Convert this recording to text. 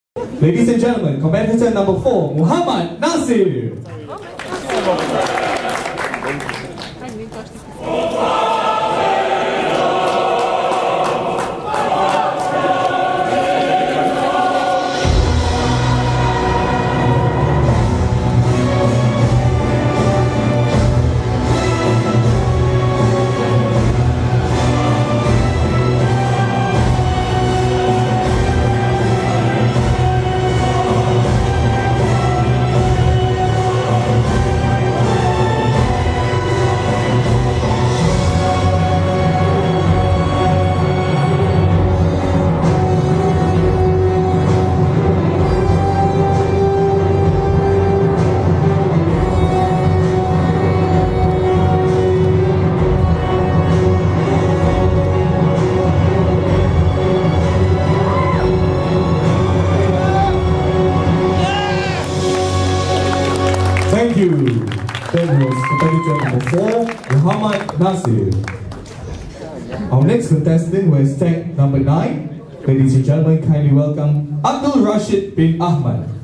Ladies and gentlemen, competitor number 4, Muhammad Nasir. Thank you. That was competitor number 4, Muhammad Nasir. Our next contestant was tag number 9. Ladies and gentlemen, kindly welcome Abdul Rashid bin Ahmad.